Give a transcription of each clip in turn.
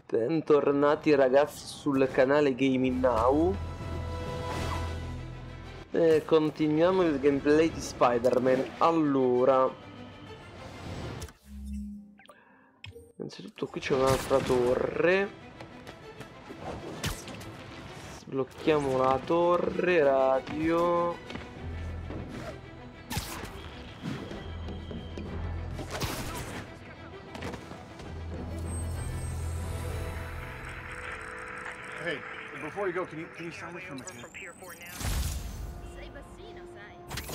Bentornati ragazzi sul canale Gaming Now. Continuiamo il gameplay di Spider-Man. Allora, innanzitutto qui c'è un'altra torre. Sblocchiamo la torre radio. Hey, before you go, can you sign this for my kid? Sei bassino, sai.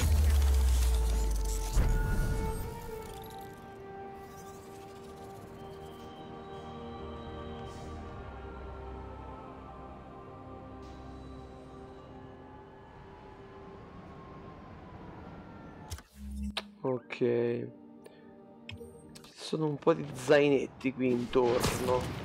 Ok. Ci sono un po' di zainetti qui intorno.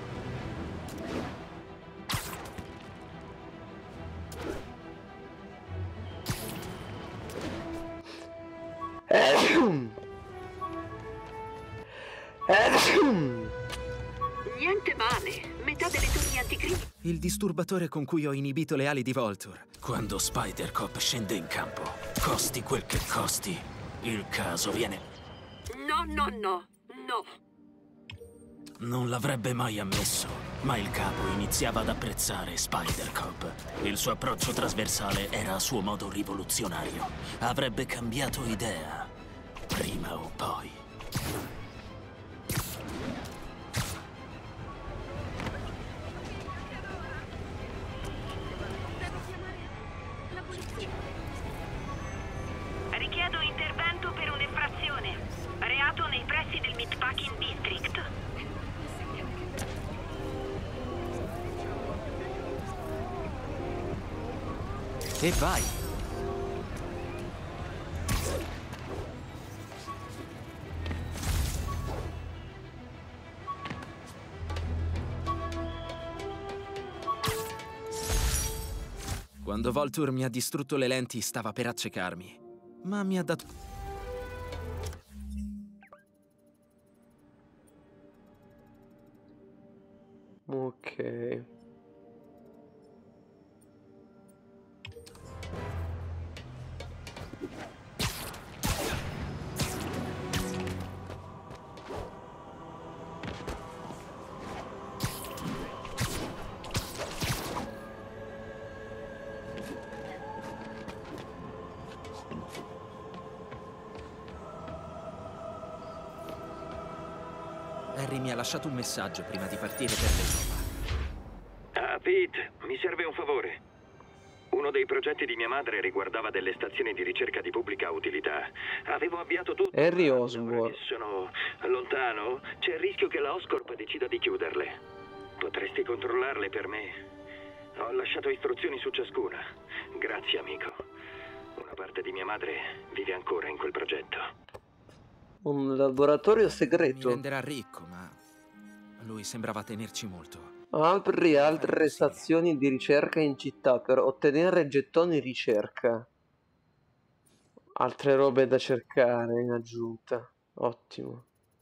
Niente male, metà delle torri anticrimi. Il disturbatore con cui ho inibito le ali di Vulture. Quando Spider-Cop scende in campo, costi quel che costi, il caso viene... No. Non l'avrebbe mai ammesso, ma il capo iniziava ad apprezzare Spider-Cop. Il suo approccio trasversale era a suo modo rivoluzionario. Avrebbe cambiato idea, prima o poi. Devo chiamare la polizia. Richiedo intervento per un'infrazione. Reato nei pressi del Meatpacking District. E vai! Quando Vulture mi ha distrutto le lenti, stava per accecarmi, ma mi ha dato... Ok. Harry mi ha lasciato un messaggio prima di partire per l'Europa. Ah, Pete, mi serve un favore. Uno dei progetti di mia madre riguardava delle stazioni di ricerca di pubblica utilità. Avevo avviato tutto. Harry ma Osborn. ora che sono lontano, c'è il rischio che la Oscorp decida di chiuderle. Potresti controllarle per me? Ho lasciato istruzioni su ciascuna. Grazie, amico. Una parte di mia madre vive ancora in quel progetto. Un laboratorio Mi segreto. renderà ricco, ma lui sembrava tenerci molto. Apri altre stazioni di ricerca in città per ottenere gettoni ricerca. Altre robe da cercare in aggiunta. Ottimo.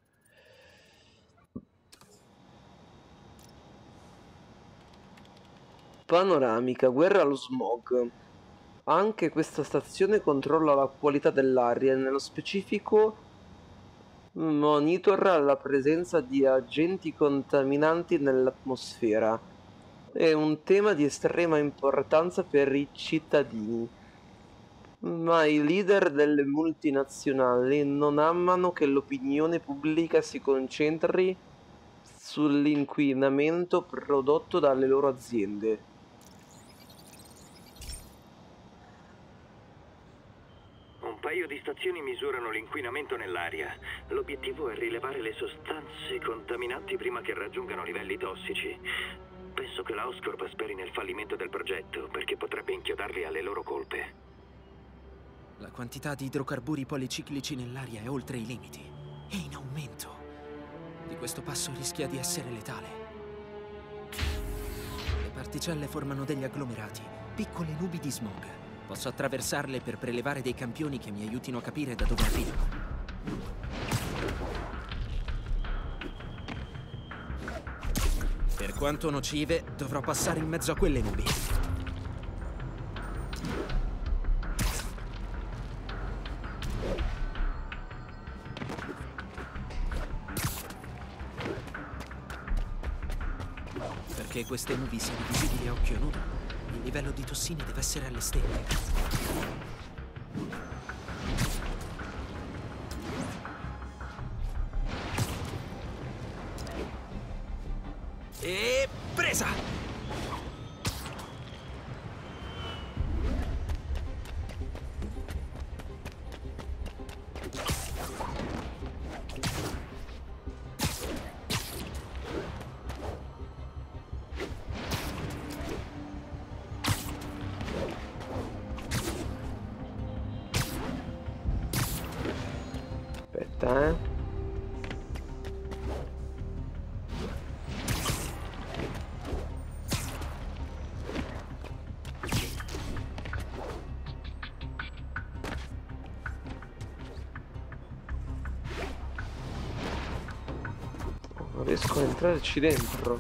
Panoramica, guerra allo smog. Anche questa stazione controlla la qualità dell'aria, nello specifico monitora la presenza di agenti contaminanti nell'atmosfera. È un tema di estrema importanza per i cittadini, ma i leader delle multinazionali non amano che l'opinione pubblica si concentri sull'inquinamento prodotto dalle loro aziende. Un paio di stazioni misurano l'inquinamento nell'aria. L'obiettivo è rilevare le sostanze contaminanti prima che raggiungano livelli tossici. Penso che la Oscorp speri nel fallimento del progetto, perché potrebbe inchiodarli alle loro colpe. La quantità di idrocarburi policiclici nell'aria è oltre i limiti. È in aumento. Di questo passo rischia di essere letale. Le particelle formano degli agglomerati, piccole nubi di smog. Posso attraversarle per prelevare dei campioni che mi aiutino a capire da dove arrivano. quanto nocive, dovrò passare in mezzo a quelle nubi. Perché queste nubi siano visibili a occhio nudo, il livello di tossine deve essere alle stelle. E presa! Aspetta, eh. Non riesco a entrarci dentro.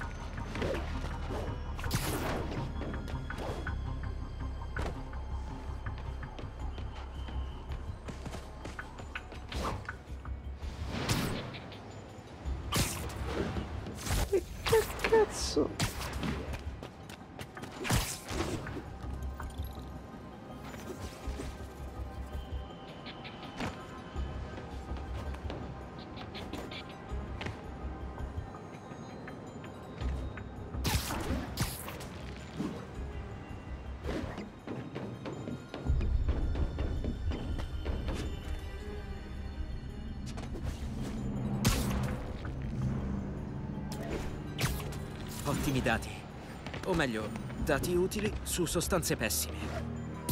Che cazzo? Ottimi dati. O meglio, dati utili su sostanze pessime.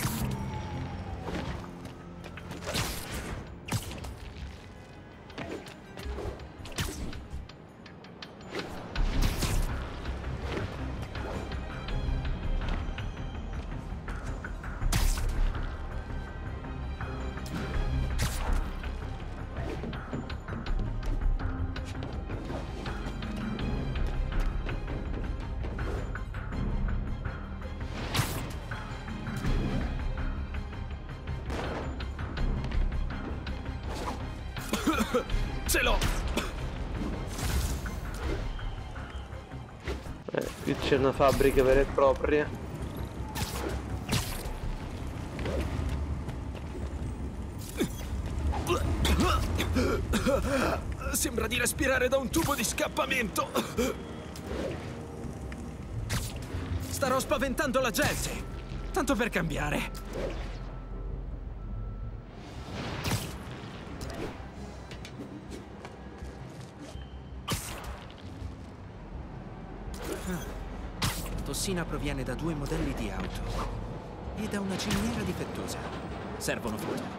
Ce l'ho! Qui c'è una fabbrica vera e propria. Sembra di respirare da un tubo di scappamento! Starò spaventando la gente! Tanto per cambiare! La tossina proviene da 2 modelli di auto e da una ciminiera difettosa. Servono foto.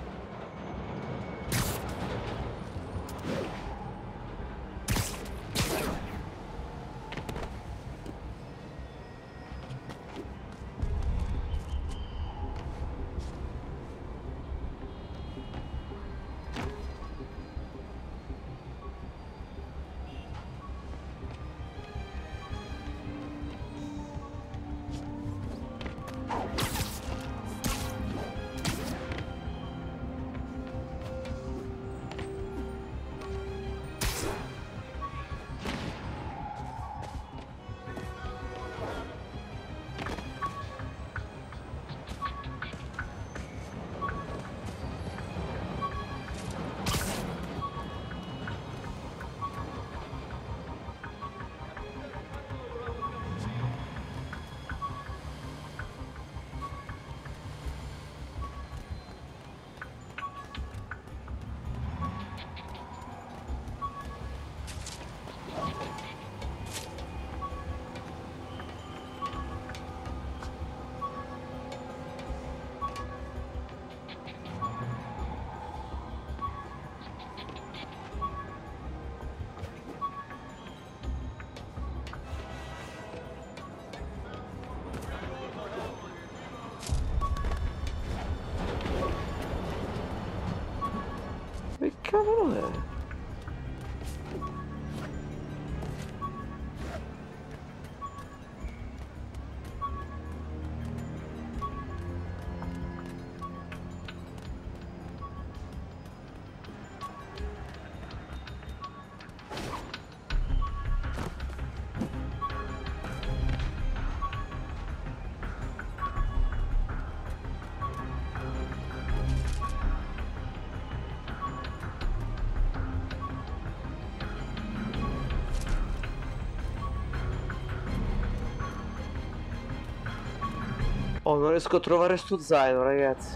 Oh, non riesco a trovare sto zaino, ragazzi.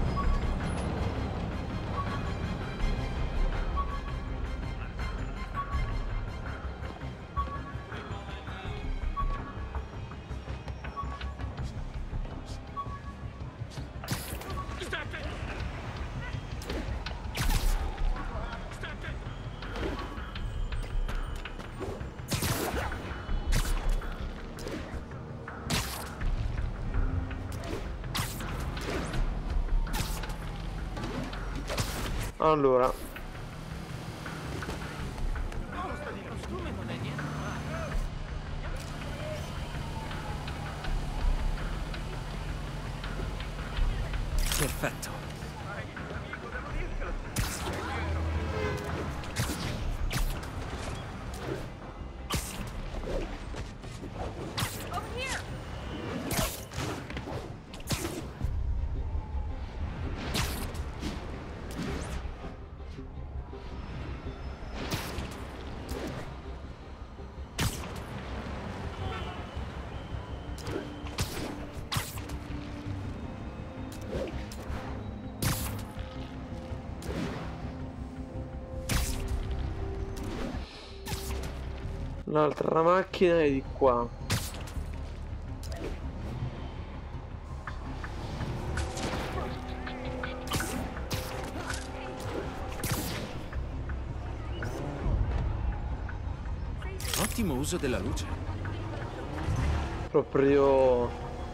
Allora, Perfetto. l'altra macchina è di qua. Ottimo uso della luce. Proprio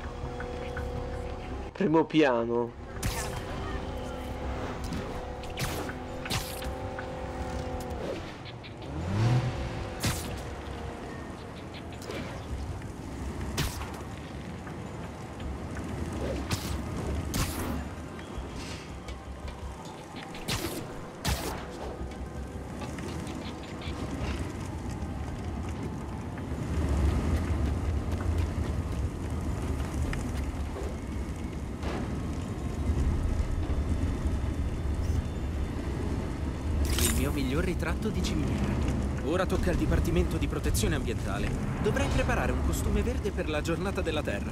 primo piano. Il mio miglior ritratto di ciminiera. Ora tocca al Dipartimento di Protezione Ambientale. Dovrei preparare un costume verde per la giornata della Terra.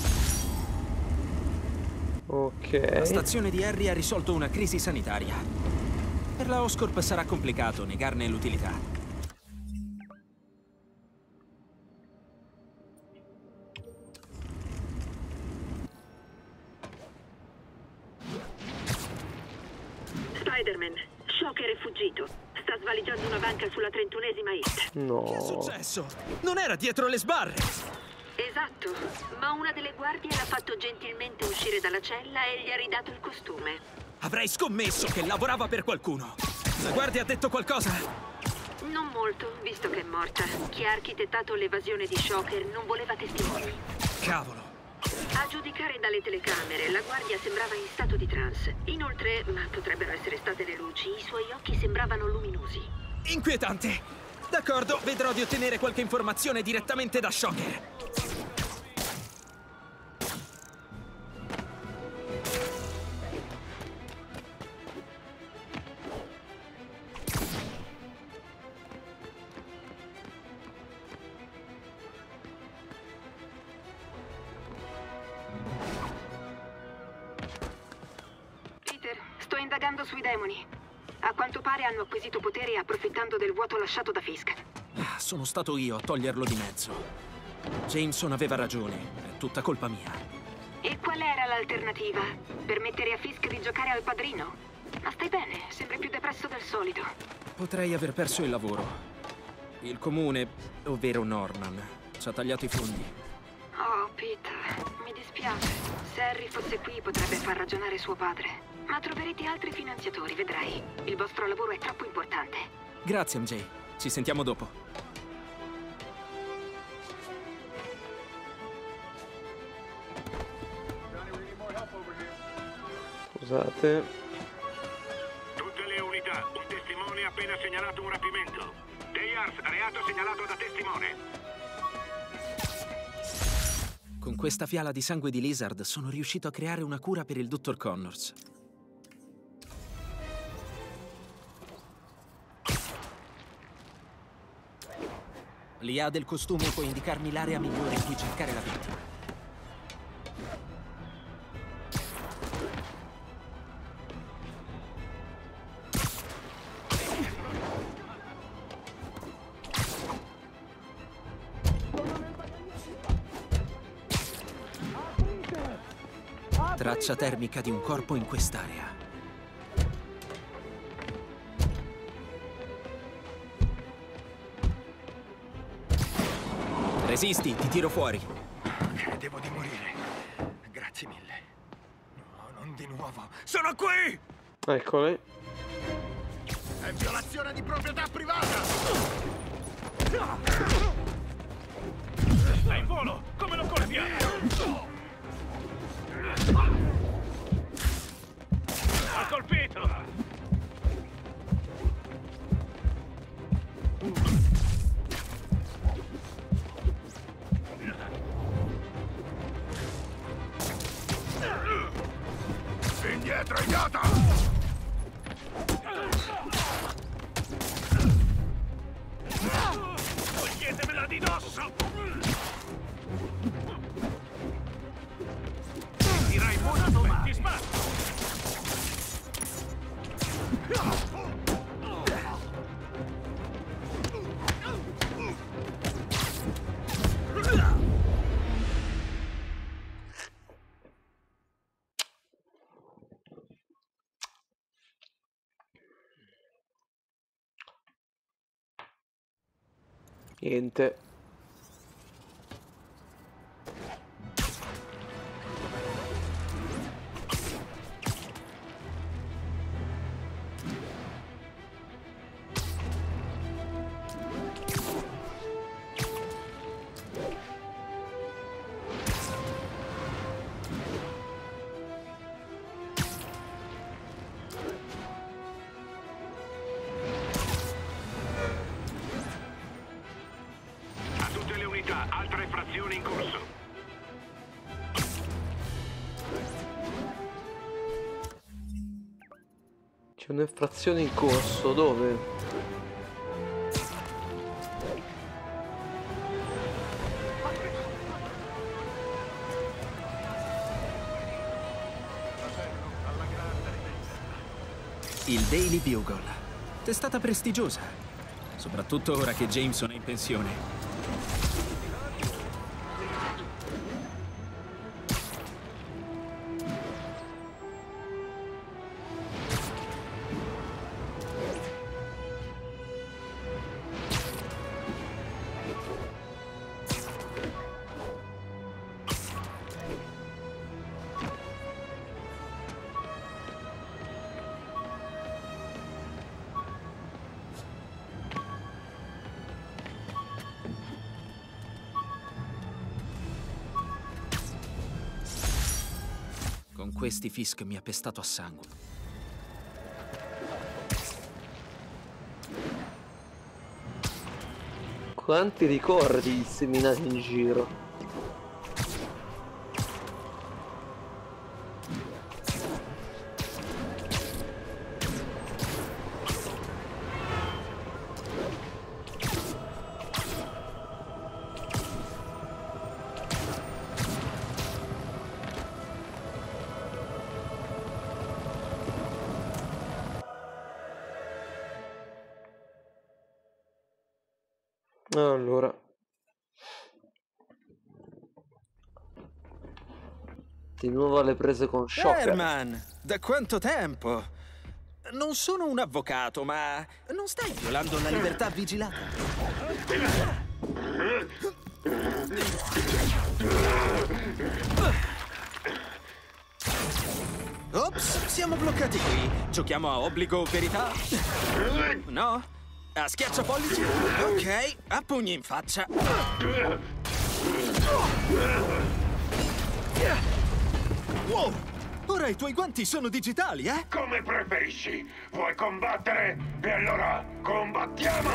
Ok. La stazione di Harry ha risolto una crisi sanitaria. Per la Oscorp sarà complicato negarne l'utilità. Spider-Man, Shocker è fuggito. Sta svaligiando una banca sulla 31esima East. No. Che è successo? Non era dietro le sbarre! Esatto, ma una delle guardie l'ha fatto gentilmente uscire dalla cella e gli ha ridato il costume. Avrei scommesso che lavorava per qualcuno. La guardia ha detto qualcosa? Non molto, visto che è morta. Chi ha architettato l'evasione di Shocker non voleva testimoni. Cavolo. A giudicare dalle telecamere, la guardia sembrava in stato di trance. Inoltre, ma potrebbero essere state le luci, i suoi occhi sembravano luminosi. Inquietante! D'accordo, vedrò di ottenere qualche informazione direttamente da Shocker. Peter, sto indagando sui demoni. A quanto pare hanno acquisito potere approfittando del vuoto lasciato da Fisk. Sono stato io a toglierlo di mezzo. Jameson aveva ragione, è tutta colpa mia. E qual era l'alternativa? Permettere a Fisk di giocare al padrino? Ma stai bene, sembri più depresso del solito. Potrei aver perso il lavoro. Il comune, ovvero Norman, ci ha tagliato i fondi. Oh, Peter, mi dispiace. Se Harry fosse qui potrebbe far ragionare suo padre. Ma troverete altri finanziatori, vedrai. Il vostro lavoro è troppo importante. Grazie, MJ. Ci sentiamo dopo. Scusate. Tutte le unità, un testimone ha appena segnalato un rapimento. Dayars, reato segnalato da testimone. Con questa fiala di sangue di Lizard sono riuscito a creare una cura per il Dr. Connors. L'IA del costume può indicarmi l'area migliore in cui cercare la vittima. Traccia termica di un corpo in quest'area. Resisti, ti tiro fuori. Credevo di morire. Grazie mille. No, non di nuovo. Sono qui! Eccoli. È violazione di proprietà privata! È in volo! Come lo colpiamo? Ha colpito! Indietro, idiota! Toglietemela di dosso! Tirai buona domani! Ti sparo! Niente. Altra infrazione in corso. C'è un'infrazione in corso, dove? Il Daily Bugle. Testata prestigiosa. Soprattutto ora che Jameson è in pensione. Con questi Fisk mi ha pestato a sangue. Quanti ricordi disseminati in giro. Allora, di nuovo alle prese con Shocker. Herman, da quanto tempo? Non sono un avvocato, ma non stai violando la libertà vigilata? Ops, siamo bloccati qui. Giochiamo a obbligo o verità? No? A schiacciapollici? Ok, a pugni in faccia. Wow! Ora i tuoi guanti sono digitali, eh? Come preferisci? Vuoi combattere? E allora combattiamo!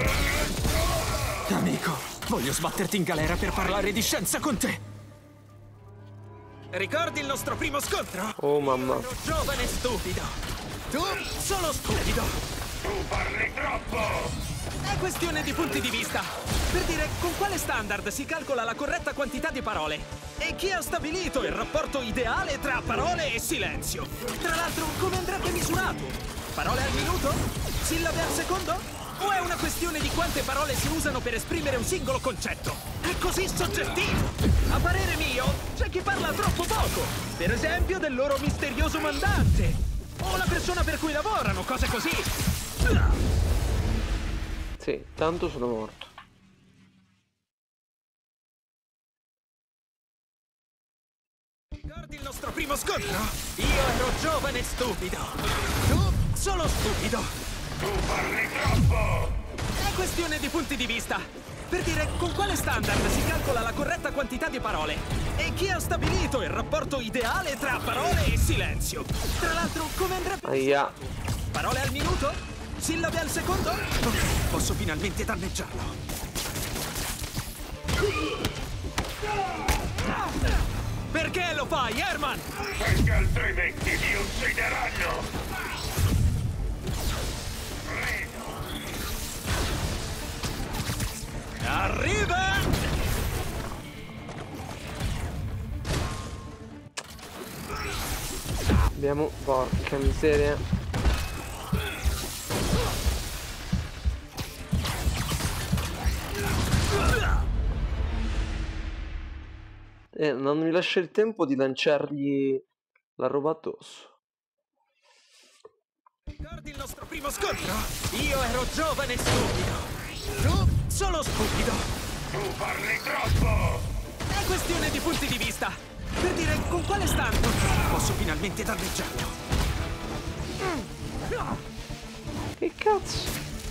Amico, voglio sbatterti in galera per parlare di scienza con te. Ricordi il nostro primo scontro? Oh mamma. Ero giovane e stupido. Tu solo stupido. Tu parli troppo! È questione di punti di vista. Per dire, con quale standard si calcola la corretta quantità di parole? E chi ha stabilito il rapporto ideale tra parole e silenzio? Tra l'altro, come andrebbe misurato? Parole al minuto? Sillabe al secondo? O è una questione di quante parole si usano per esprimere un singolo concetto? È così soggettivo! A parere mio, c'è chi parla troppo poco. Per esempio del loro misterioso mandante. O la persona per cui lavorano, cose così. Sì, tanto sono morto. Ricordi il nostro primo scontro? Io ero giovane e stupido. Tu solo stupido. Tu parli troppo! È questione di punti di vista. Per dire, con quale standard si calcola la corretta quantità di parole? E chi ha stabilito il rapporto ideale tra parole e silenzio? Tra l'altro, come andrebbe? Aia. Parole al minuto? Sillabe al secondo? Ok, posso finalmente danneggiarlo. Perché lo fai, Herman? Perché altrimenti ti uccideranno! Arriva! Abbiamo... porca miseria. Non mi lascia il tempo di lanciargli la roba addosso. Ricordi il nostro primo scontro? Io ero giovane e stupido. Tu solo stupido. Tu parli troppo! È questione di punti di vista. Per dire, con quale standard posso finalmente danneggiarlo? Che cazzo?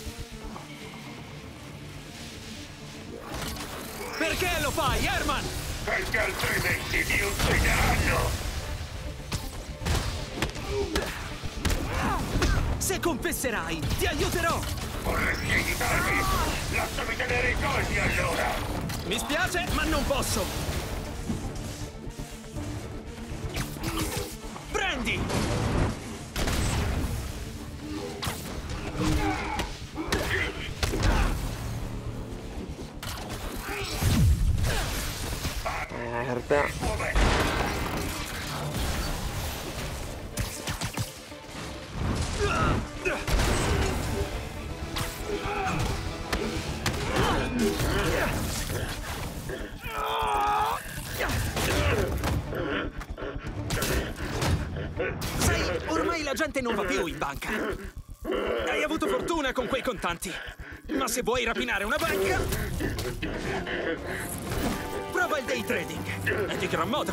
Perché lo fai, Herman? Perché altrimenti ti uccideranno! Se confesserai, ti aiuterò! Vorresti aiutarmi? Lasciami tenere i colpi allora! Mi spiace, ma non posso! Prendi! Merda. Sai, ormai la gente non va più in banca. Hai avuto fortuna con quei contanti. Ma se vuoi rapinare una banca, prova il day trading. È di gran moda.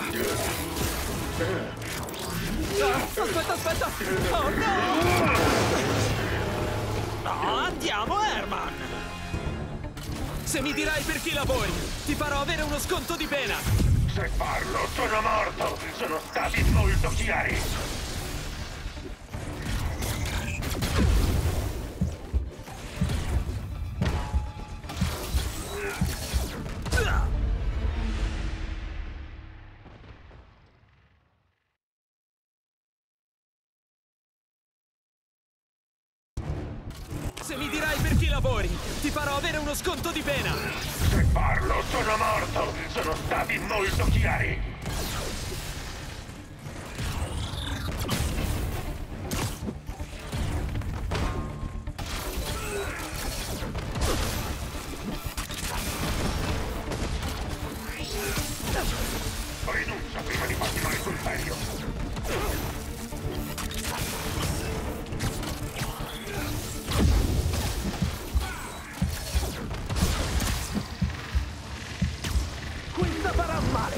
Aspetta! Oh no! No, andiamo, Herman! Se mi dirai per chi lavori, ti farò avere uno sconto di pena. Se parlo, sono morto! Sono stati molto chiari! Se mi dirai per chi lavori, ti farò avere uno sconto di pena. Se parlo, sono morto! Sono stati molto chiari! Rinuncia prima di farti male sul serio! Questa farà male.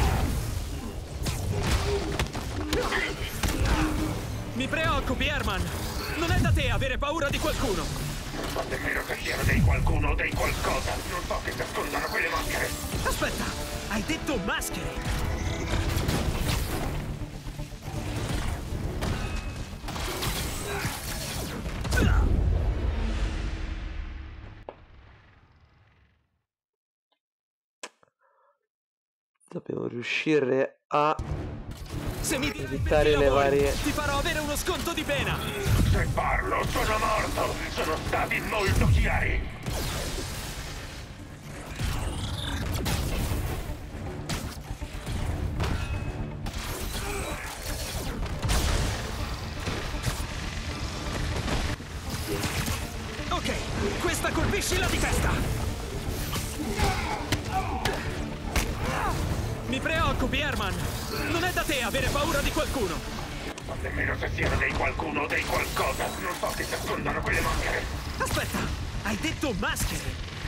Mi preoccupi, Herman. Non è da te avere paura di qualcuno. Non so nemmeno che siano dei qualcuno o dei qualcosa! Non so che nascondano quelle maschere! Aspetta, hai detto maschere. Dobbiamo riuscire a Se mi dirai evitare per chi le lavori, varie... ti farò avere uno sconto di pena. Se parlo, sono morto! Sono stati molto chiari! Ok, Colpiscila di testa! Mi preoccupi, Herman! Non è da te avere paura di qualcuno! Ma nemmeno se siano dei qualcuno o dei qualcosa. Non so che si ascoltano quelle maschere. Aspetta! Hai detto maschere!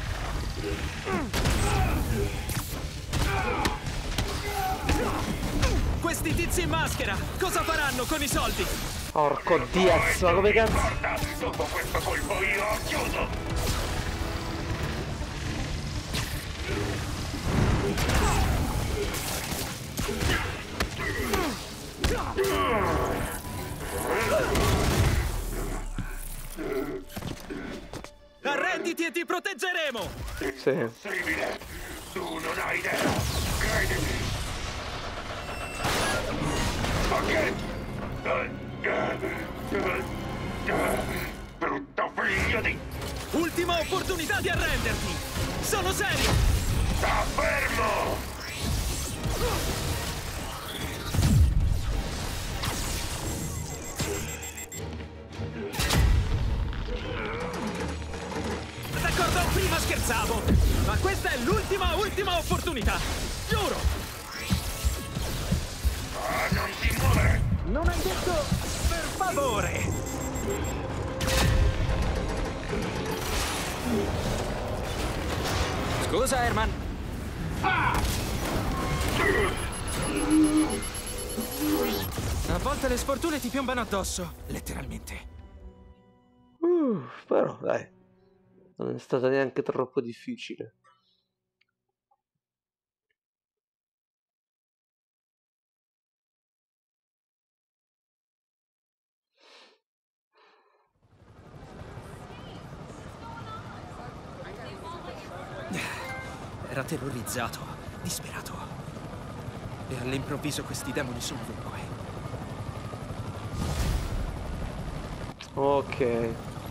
Questi tizi in maschera! Cosa faranno con i soldi? Porco Diaz, ma come cazzo? Guarda, dopo questo colpo io ho chiuso. Arrenditi e ti proteggeremo! Sì. Impossibile. Tu non hai idea. Credimi. Ok. Brutto figlio di... Ultima opportunità di arrenderti! Sono serio! Sta fermo! D'accordo, prima scherzavo! Ma questa è ultima opportunità! Giuro! Ah, non ti muovere! Non hai detto per favore! Scusa, Herman! A volte le sfortune ti piombano addosso, letteralmente. Però dai, non è stata neanche troppo difficile. Era terrorizzato, disperato. E all'improvviso questi demoni sono ovunque. Ok.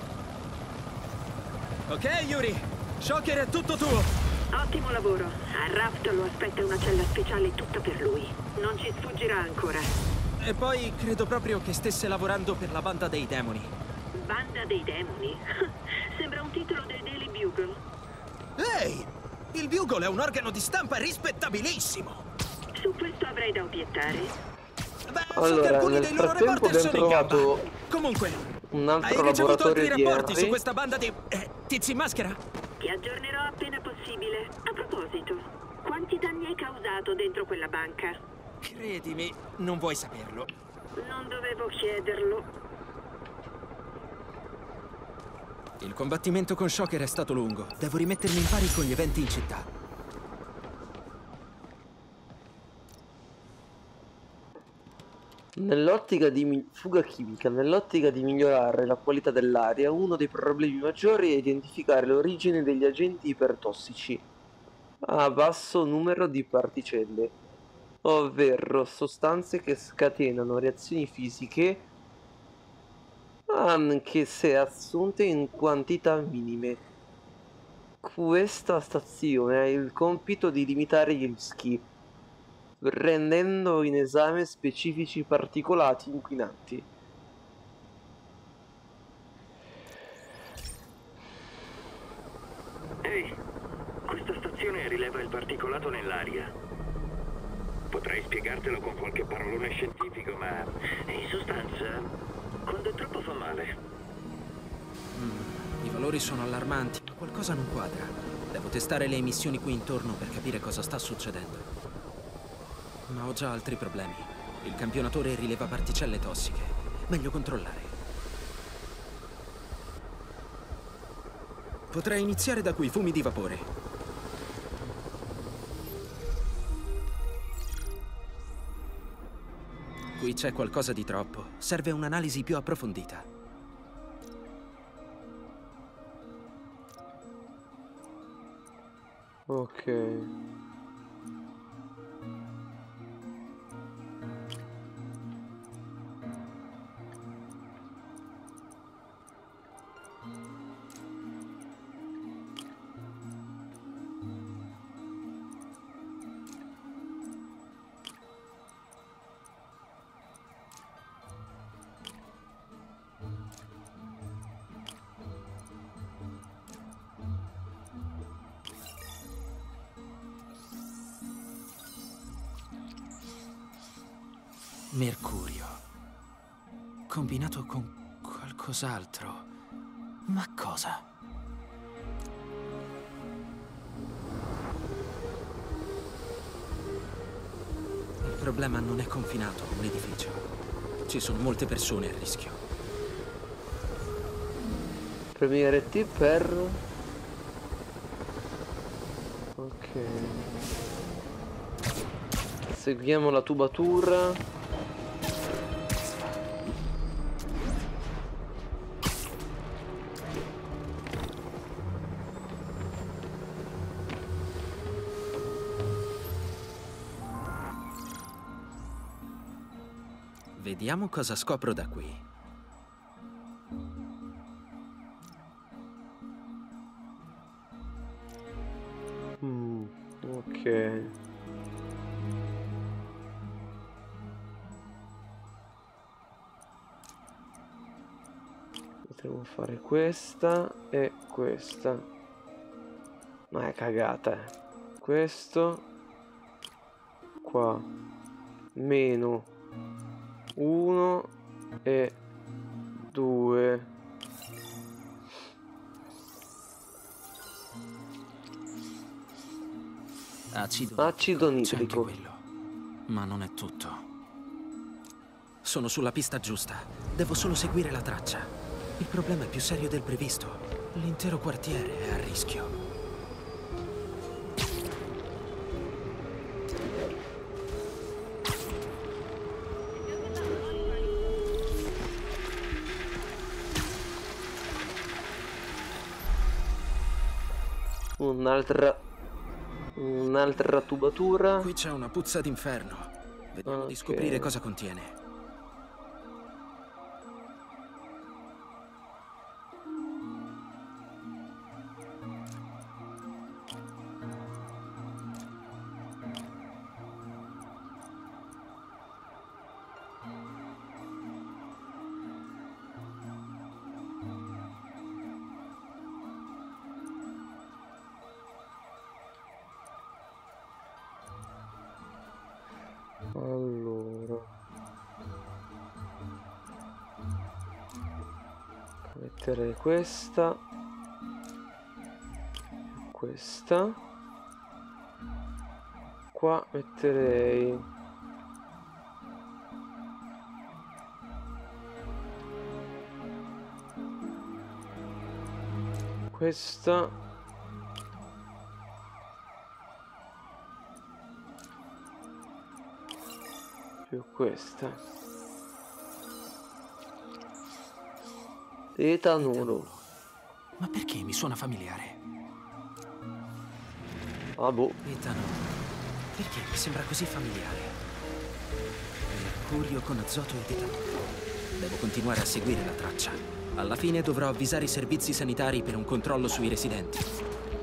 Ok, Yuri, Shocker è tutto tuo. Ottimo lavoro. A Raft lo aspetta una cella speciale tutta per lui. Non ci sfuggirà ancora. E poi credo proprio che stesse lavorando per la banda dei demoni. Banda dei demoni? Sembra un titolo del Daily Bugle. Ehi! Il Bugle è un organo di stampa rispettabilissimo! Su questo avrei da obiettare. Beh, so che Allora, alcuni nel dei loro frattempo reporter abbiamo sono in gamba. trovato Comunque, un hai altro ricevuto altri laboratorio di rapporti su Henry. questa banda di tizi in maschera? Ti aggiornerò appena possibile. A proposito, quanti danni hai causato dentro quella banca? Credimi, non vuoi saperlo. Non dovevo chiederlo. Il combattimento con Shocker è stato lungo. Devo rimettermi in pari con gli eventi in città. Nell'ottica di fuga chimica, nell'ottica di migliorare la qualità dell'aria, uno dei problemi maggiori è identificare l'origine degli agenti ipertossici a basso numero di particelle, ovvero sostanze che scatenano reazioni fisiche anche se assunte in quantità minime. Questa stazione ha il compito di limitare i rischi, prendendo in esame specifici particolati inquinanti. Ehi, questa stazione rileva il particolato nell'aria. Potrei spiegartelo con qualche parolone scientifico, ma in sostanza, quando è troppo fa male. I valori sono allarmanti, ma qualcosa non quadra. Devo testare le emissioni qui intorno per capire cosa sta succedendo. Ma ho già altri problemi. Il campionatore rileva particelle tossiche. Meglio controllare. Potrei iniziare da quei fumi di vapore. Qui c'è qualcosa di troppo. Serve un'analisi più approfondita. Ok. Mercurio. Combinato con qualcos'altro. Ma cosa? Il problema non è confinato a un edificio. Ci sono molte persone a rischio. Premi RT per... Ok. Seguiamo la tubatura. Vediamo cosa scopro da qui. Ok. Potremmo fare questa e questa. Ma è cagata, eh. Questo qua meno 1 e 2. Acido C'è anche nitrico. quello. Ma non è tutto. Sono sulla pista giusta. Devo solo seguire la traccia. Il problema è più serio del previsto. L'intero quartiere è a rischio. Un'altra tubatura. Qui c'è una puzza d'inferno. Vediamo di scoprire cosa contiene. Allora, metterei questa, qua metterei questa. Più questa. Etanolo. Ma perché mi suona familiare? Ah boh. Etanolo. Perché mi sembra così familiare? Mercurio con azoto ed etanolo. Devo continuare a seguire la traccia. Alla fine dovrò avvisare i servizi sanitari per un controllo sui residenti.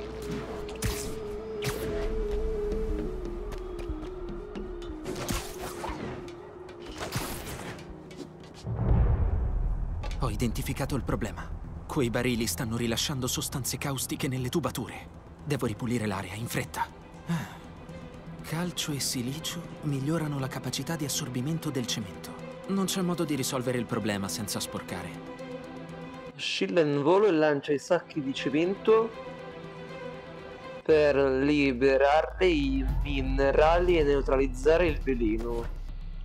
Ho identificato il problema. Quei barili stanno rilasciando sostanze caustiche nelle tubature. Devo ripulire l'area in fretta. Calcio e silicio migliorano la capacità di assorbimento del cemento. Non c'è modo di risolvere il problema senza sporcare. Oscilla in volo e lancia i sacchi di cemento per liberare i minerali e neutralizzare il veleno.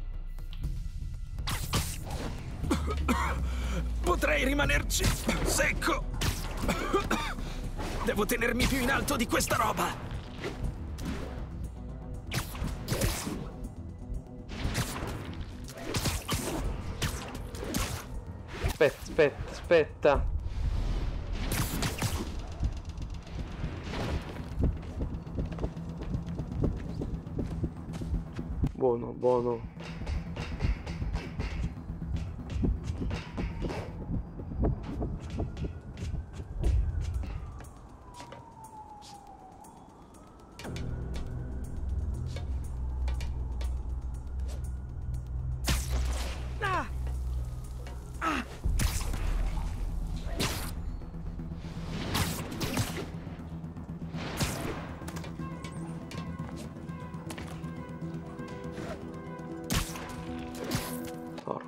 Potrei rimanerci secco. Devo tenermi più in alto di questa roba. Aspetta. Buono.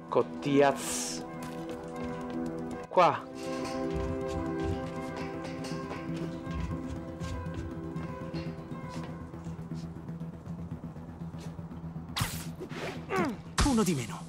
Cottiaz. Qua. Uno di meno.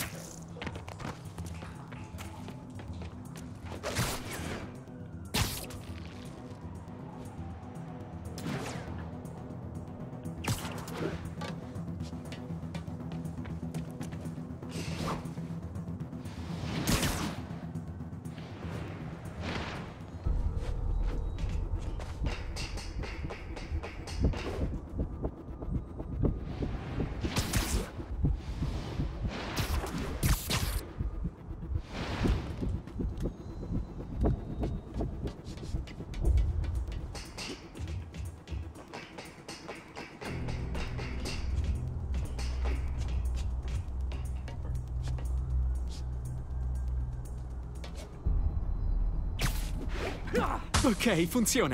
Ok, funziona.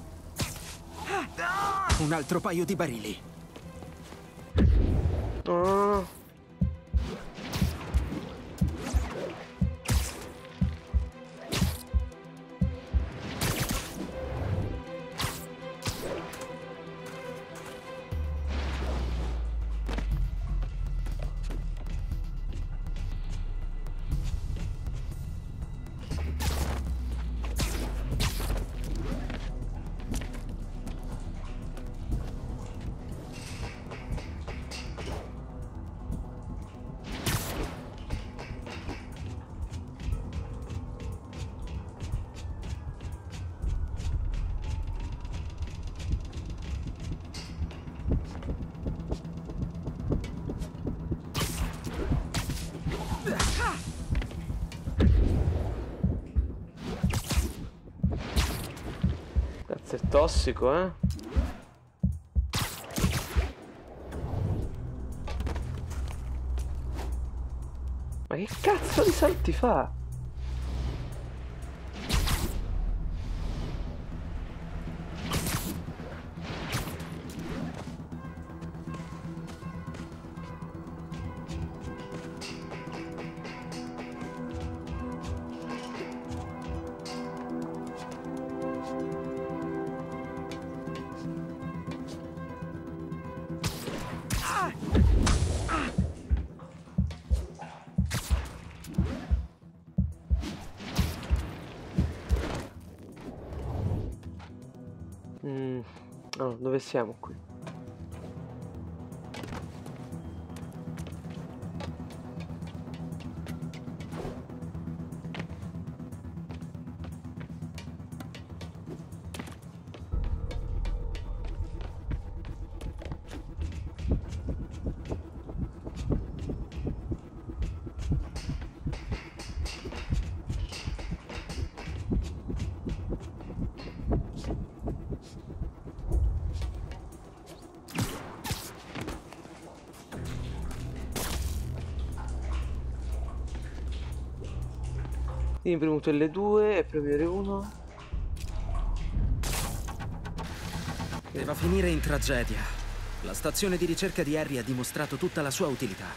Un altro paio di barili. Ah. Cazzo, è tossico, eh? Ma che cazzo di salti fa? Oh, dove siamo qui? Quindi premuto L2 e premere 1. Deve finire in tragedia. La stazione di ricerca di Harry ha dimostrato tutta la sua utilità.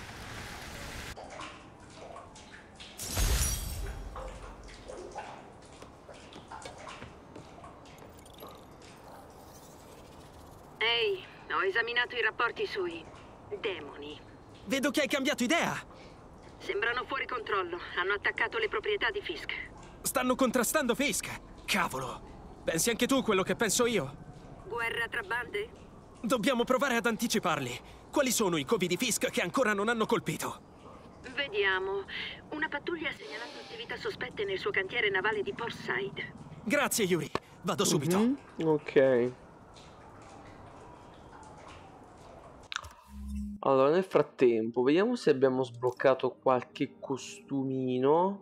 Ehi, ho esaminato i rapporti sui demoni. Vedo che hai cambiato idea! Sembrano fuori controllo. Hanno attaccato le proprietà di Fisk. Stanno contrastando Fisk! Cavolo! Pensi anche tu quello che penso io? Guerra tra bande? Dobbiamo provare ad anticiparli. Quali sono i covi di Fisk che ancora non hanno colpito? Vediamo. Una pattuglia ha segnalato attività sospette nel suo cantiere navale di Portside. Grazie, Yuri. Vado subito. Ok. Allora, nel frattempo, vediamo se abbiamo sbloccato qualche costumino.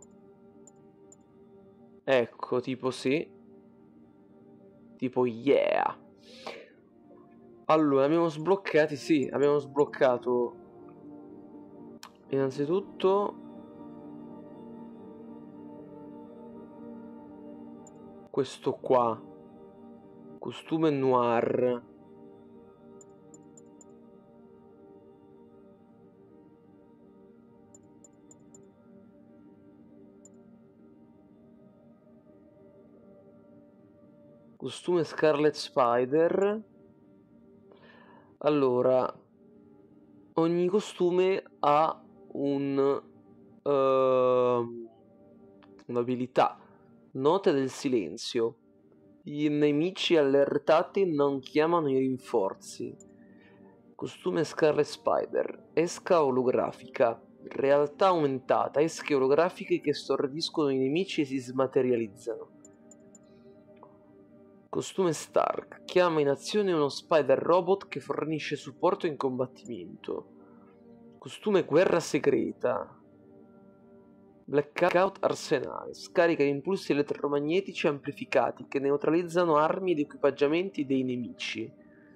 Ecco, tipo sì. Tipo yeah. Allora, abbiamo sbloccati, sì, abbiamo sbloccato innanzitutto questo qua. Costume noir. Costume Scarlet Spider. Allora, ogni costume ha un'abilità. Note del silenzio. I nemici allertati non chiamano i rinforzi. Costume Scarlet Spider. Esca olografica. Realtà aumentata. Esche olografiche che stordiscono i nemici e si smaterializzano. Costume Stark. Chiama in azione uno Spider Robot che fornisce supporto in combattimento. Costume Guerra Segreta. Blackout Arsenale. Scarica impulsi elettromagnetici amplificati che neutralizzano armi ed equipaggiamenti dei nemici.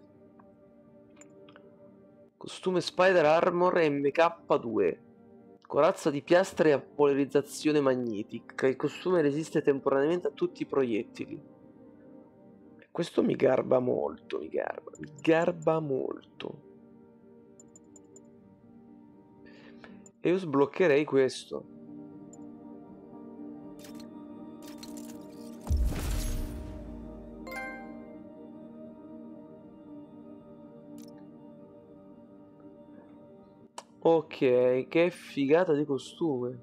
Costume Spider Armor MK2. Corazza di piastre a polarizzazione magnetica. Il costume resiste temporaneamente a tutti i proiettili. Questo mi garba molto, mi garba molto. E io sbloccherei questo. Ok, che figata di costume.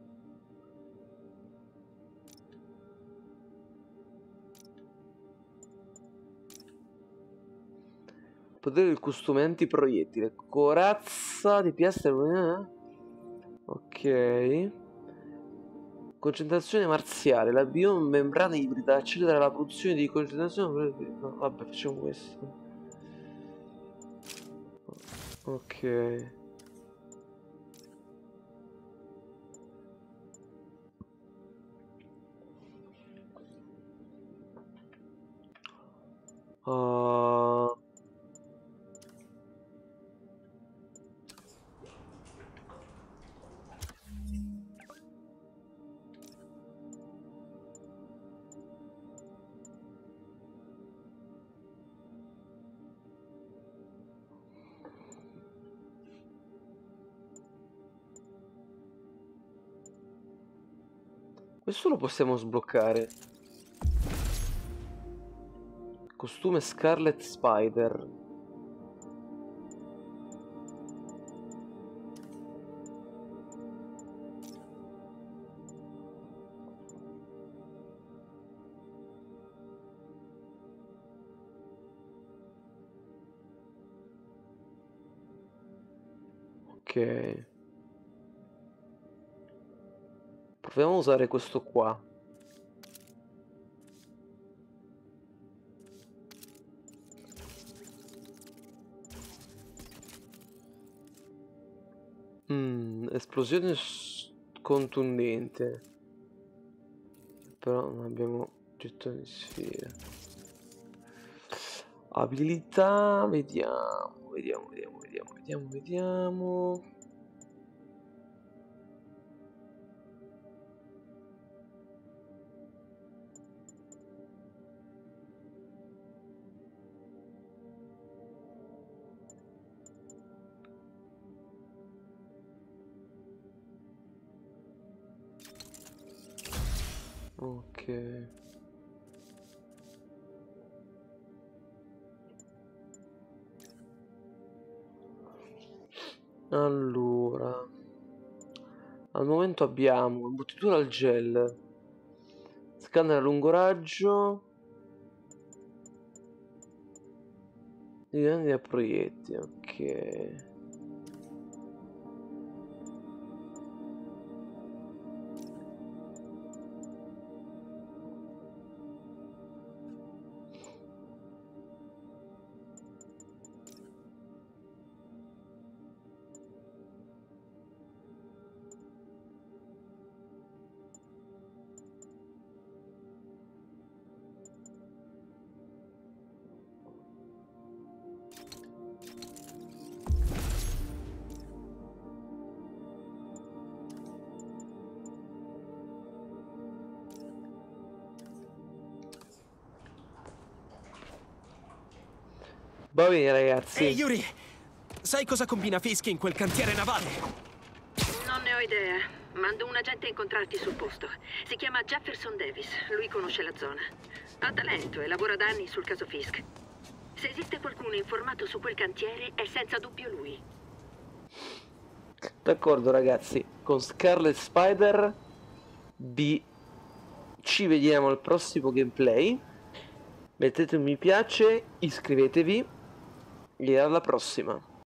Potere del costume antiproiettile. Corazza di piastre. Ok. Concentrazione marziale. La biomembrana ibrida accelera la produzione di concentrazione. No, vabbè, facciamo questo. Ok. Questo lo possiamo sbloccare. Costume Scarlet Spider. Ok. Proviamo a usare questo qua. Esplosione contundente. Però non abbiamo gettoni di sfida. Abilità, vediamo. Ok. Allora, al momento abbiamo imbottitura al gel, scanner a lungo raggio, diventi a proiettili, ok. Va bene ragazzi. Ehi Yuri, sai cosa combina Fisk in quel cantiere navale? Non ne ho idea, Mando un agente a incontrarti sul posto. Si chiama Jefferson Davis. Lui conosce la zona. Ha talento e lavora da anni sul caso Fisk. Se esiste qualcuno informato su quel cantiere, è senza dubbio lui. D'accordo ragazzi, con Scarlet Spider ci vediamo al prossimo gameplay. Mettete un mi piace, iscrivetevi e alla prossima.